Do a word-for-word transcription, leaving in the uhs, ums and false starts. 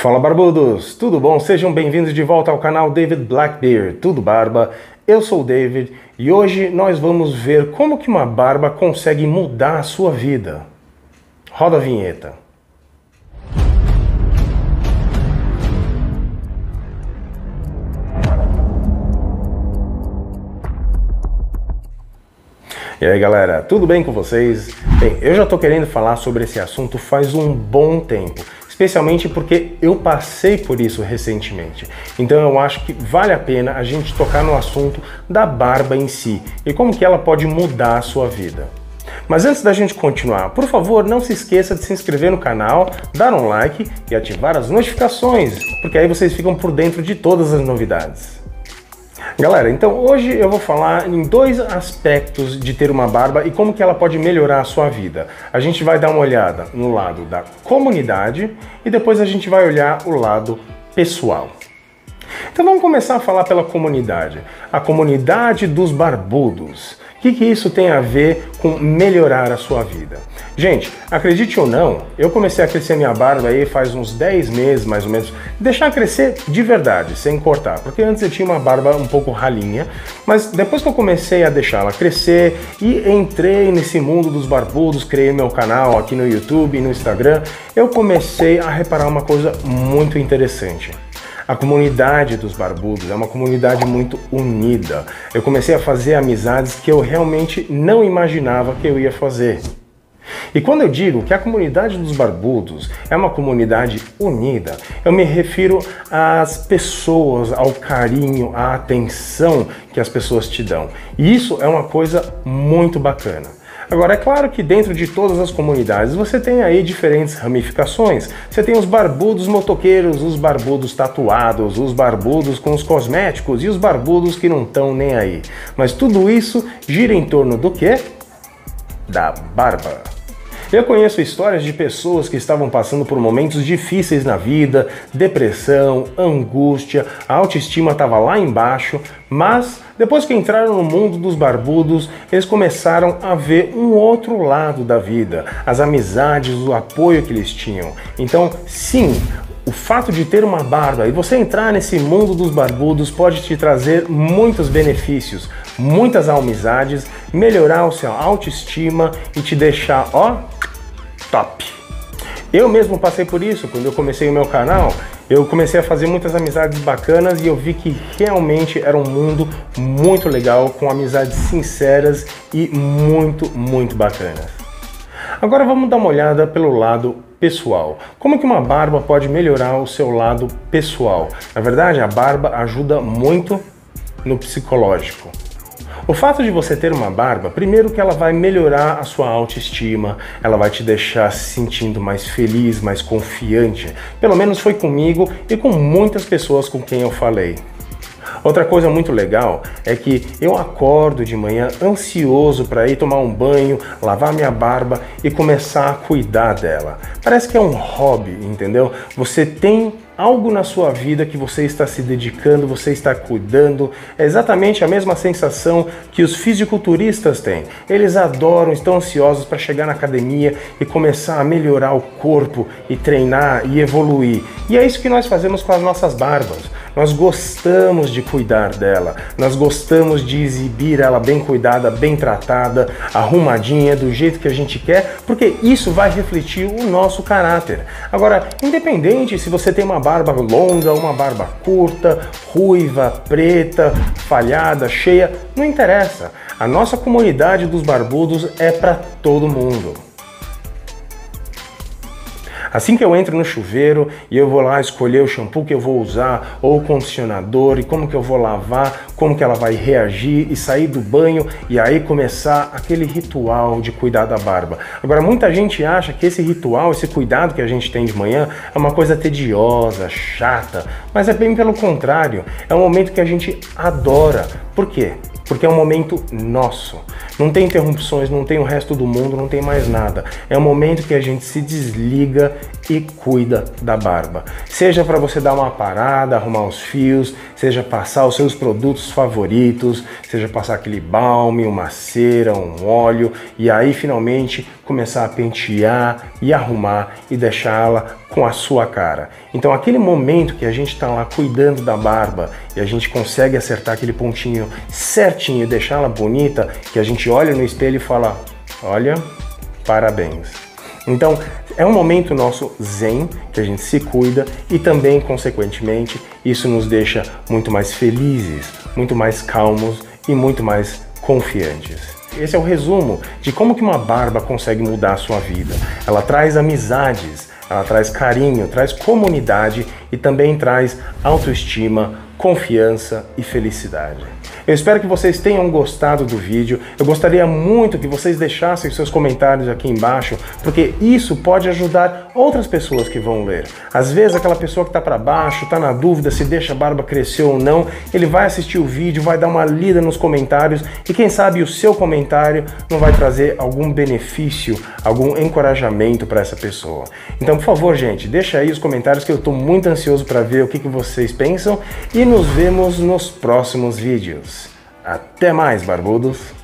Fala barbudos, tudo bom? Sejam bem-vindos de volta ao canal David Blackbeard, tudo barba? Eu sou o David e hoje nós vamos ver como que uma barba consegue mudar a sua vida. Roda a vinheta. E aí galera, tudo bem com vocês? Bem, eu já tô querendo falar sobre esse assunto faz um bom tempo, especialmente porque eu passei por isso recentemente. Então eu acho que vale a pena a gente tocar no assunto da barba em si e como que ela pode mudar a sua vida. Mas antes da gente continuar, por favor, não se esqueça de se inscrever no canal, dar um like e ativar as notificações, porque aí vocês ficam por dentro de todas as novidades. Galera, então hoje eu vou falar em dois aspectos de ter uma barba e como que ela pode melhorar a sua vida. A gente vai dar uma olhada no lado da comunidade e depois a gente vai olhar o lado pessoal. Então vamos começar a falar pela comunidade. A comunidade dos barbudos. O que que isso tem a ver com melhorar a sua vida? Gente, acredite ou não, eu comecei a crescer minha barba aí faz uns dez meses mais ou menos, deixar crescer de verdade, sem cortar, porque antes eu tinha uma barba um pouco ralinha, mas depois que eu comecei a deixá-la crescer e entrei nesse mundo dos barbudos, criei meu canal aqui no YouTube e no Instagram, eu comecei a reparar uma coisa muito interessante. A comunidade dos barbudos é uma comunidade muito unida. Eu comecei a fazer amizades que eu realmente não imaginava que eu ia fazer. E quando eu digo que a comunidade dos barbudos é uma comunidade unida, eu me refiro às pessoas, ao carinho, à atenção que as pessoas te dão. E isso é uma coisa muito bacana. Agora, é claro que dentro de todas as comunidades você tem aí diferentes ramificações. Você tem os barbudos motoqueiros, os barbudos tatuados, os barbudos com os cosméticos e os barbudos que não estão nem aí. Mas tudo isso gira em torno do quê? Da barba. Eu conheço histórias de pessoas que estavam passando por momentos difíceis na vida, depressão, angústia, a autoestima estava lá embaixo, mas depois que entraram no mundo dos barbudos, eles começaram a ver um outro lado da vida, as amizades, o apoio que eles tinham. Então, sim, o fato de ter uma barba e você entrar nesse mundo dos barbudos pode te trazer muitos benefícios, muitas amizades, melhorar o seu autoestima e te deixar, ó, top. Eu mesmo passei por isso quando eu comecei o meu canal. Eu comecei a fazer muitas amizades bacanas e eu vi que realmente era um mundo muito legal, com amizades sinceras e muito, muito bacanas. Agora vamos dar uma olhada pelo lado pessoal. Como que uma barba pode melhorar o seu lado pessoal? Na verdade, a barba ajuda muito no psicológico. O fato de você ter uma barba, primeiro que ela vai melhorar a sua autoestima, ela vai te deixar se sentindo mais feliz, mais confiante. Pelo menos foi comigo e com muitas pessoas com quem eu falei. Outra coisa muito legal é que eu acordo de manhã ansioso para ir tomar um banho, lavar minha barba e começar a cuidar dela. Parece que é um hobby, entendeu? Você tem algo na sua vida que você está se dedicando, você está cuidando. É exatamente a mesma sensação que os fisiculturistas têm. Eles adoram, estão ansiosos para chegar na academia e começar a melhorar o corpo e treinar e evoluir. E é isso que nós fazemos com as nossas barbas. Nós gostamos de cuidar dela, nós gostamos de exibir ela bem cuidada, bem tratada, arrumadinha, do jeito que a gente quer, porque isso vai refletir o nosso caráter. Agora, independente se você tem uma barba longa, uma barba curta, ruiva, preta, falhada, cheia, não interessa. A nossa comunidade dos barbudos é para todo mundo. Assim que eu entro no chuveiro e eu vou lá escolher o shampoo que eu vou usar, ou o condicionador, e como que eu vou lavar, como que ela vai reagir, e sair do banho e aí começar aquele ritual de cuidar da barba. Agora, muita gente acha que esse ritual, esse cuidado que a gente tem de manhã é uma coisa tediosa, chata, mas é bem pelo contrário, é um momento que a gente adora. Por quê? Porque é um momento nosso. Não tem interrupções, não tem o resto do mundo, não tem mais nada. É um momento que a gente se desliga e cuida da barba. Seja para você dar uma parada, arrumar os fios, seja passar os seus produtos produtos favoritos, seja passar aquele balme, uma cera, um óleo, e aí finalmente começar a pentear e arrumar e deixá-la com a sua cara. Então aquele momento que a gente está lá cuidando da barba e a gente consegue acertar aquele pontinho certinho e deixá-la bonita, que a gente olha no espelho e fala, olha, parabéns. Então é um momento nosso zen, que a gente se cuida e também, consequentemente, isso nos deixa muito mais felizes, muito mais calmos e muito mais confiantes. Esse é o resumo de como que uma barba consegue mudar a sua vida. Ela traz amizades, ela traz carinho, traz comunidade e também traz autoestima, confiança e felicidade. Eu espero que vocês tenham gostado do vídeo. Eu gostaria muito que vocês deixassem seus comentários aqui embaixo, porque isso pode ajudar outras pessoas que vão ler. Às vezes aquela pessoa que está para baixo, está na dúvida se deixa a barba crescer ou não, ele vai assistir o vídeo, vai dar uma lida nos comentários e quem sabe o seu comentário não vai trazer algum benefício, algum encorajamento para essa pessoa. Então, por favor, gente, deixa aí os comentários que eu estou muito ansioso para ver o que, que vocês pensam e nos vemos nos próximos vídeos. Até mais, barbudos!